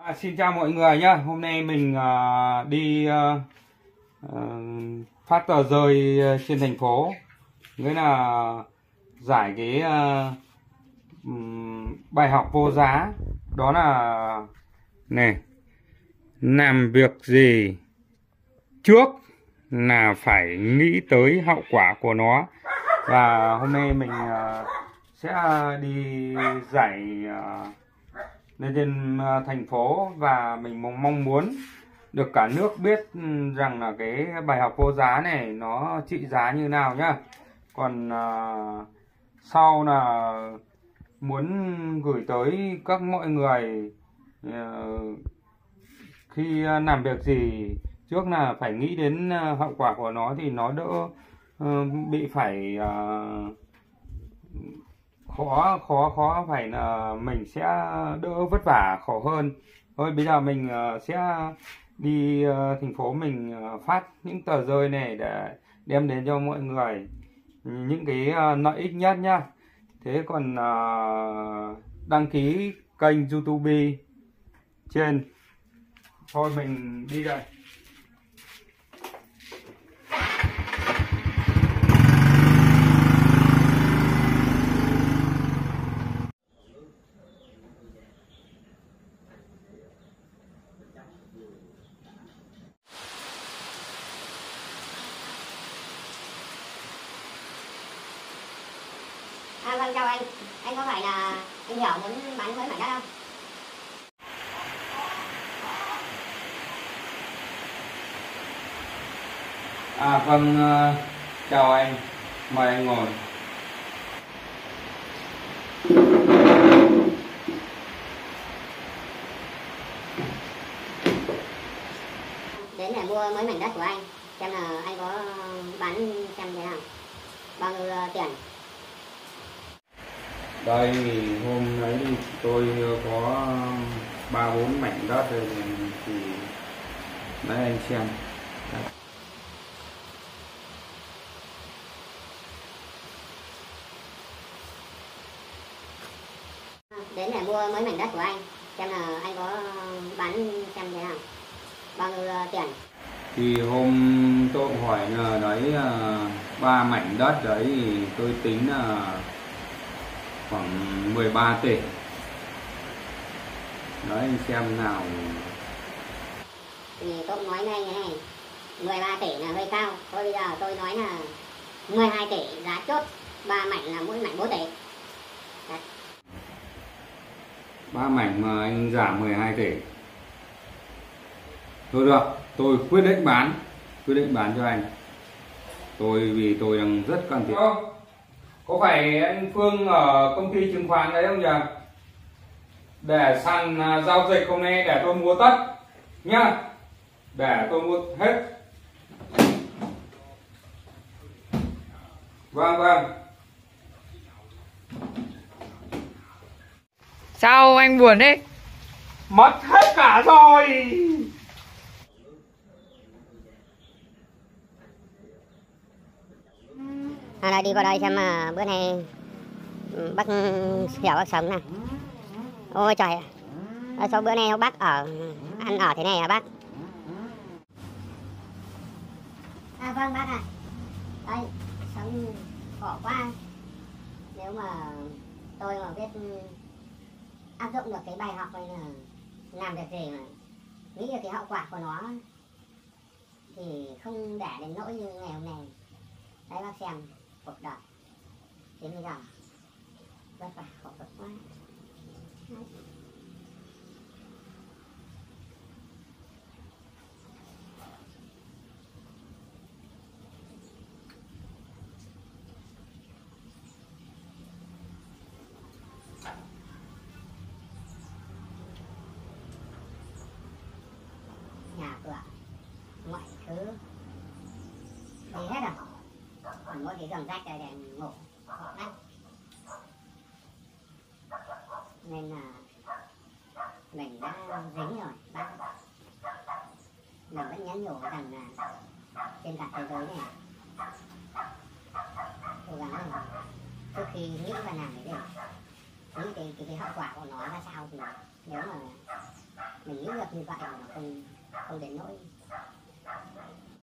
Xin chào mọi người nhé. Hôm nay mình đi phát tờ rơi trên thành phố, nghĩa là giải cái bài học vô giá. Đó là này, làm việc gì trước là phải nghĩ tới hậu quả của nó. Và hôm nay mình sẽ đi giải lên trên thành phố, và mình mong muốn được cả nước biết rằng là cái bài học vô giá này nó trị giá như nào nhá. Còn sau là muốn gửi tới các mọi người khi làm việc gì trước là phải nghĩ đến hậu quả của nó, thì nó đỡ bị phải khó phải là mình sẽ đỡ vất vả khổ hơn. Thôi bây giờ mình sẽ đi thành phố, mình phát những tờ rơi này để đem đến cho mọi người những cái lợi ích nhất nhá. Thế còn đăng ký kênh YouTube trên. Thôi mình đi đây. Vâng, chào anh có phải là anh Hiểu muốn bán mới mảnh đất không? Vâng, chào anh, mời anh ngồi. Đến để mua mới mảnh đất của anh, xem là anh có bán xem thế nào, bao nhiêu tiền. Đây, hôm ấy thì tôi có 3-4 mảnh đất rồi, thì đấy anh xem. Đấy. Đến để mua mới mảnh đất của anh, xem là anh có bán xem thế nào, bao nhiêu tiền. Thì hôm tôi hỏi là đấy 3 mảnh đất đấy, thì tôi tính là khoảng 13 tỷ. Đấy anh xem nào. Thì tôi nói ngay như này, 13 tỷ là hơi cao. Thôi bây giờ tôi nói là 12 tỷ giá chốt, 3 mảnh là mỗi mảnh 4 tỷ. Đấy. 3 mảnh mà anh giảm 12 tỷ. Thôi được, tôi quyết định bán cho anh. Vì tôi đang rất cần tiền. Có phải anh Phương ở công ty chứng khoán đấy không nhỉ? Để sàn giao dịch hôm nay để tôi mua tất nhá. Để tôi mua hết. Vâng. Sao anh buồn đấy? Mất hết cả rồi. Là đi qua đây xem mà bữa nay bác Hiểu bác sống nào. Ôi trời, sao bữa nay bác ăn ở thế này hả bác? Vâng bác ạ. Đây, sống khổ quá. Nếu mà tôi mà biết áp dụng được cái bài học này là làm việc gì mà nghĩ được cái hậu quả của nó thì không để đến nỗi như ngày hôm nay. Đấy bác xem cuộc đời đến bây giờ vất vả khổ cực quá. Đấy. Nhà cửa mọi thứ đi hết rồi, còn mỗi cái giường rách để ngủ đấy. Nên là mình đã dính rồi bác. Mình vẫn nhắn nhủ rằng là trên cả thế giới này cố gắng là trước khi nghĩ và làm cái gì, nghĩ cái hậu quả của nó ra sao, thì nếu mà mình nghĩ được như vậy mà nó không đến nỗi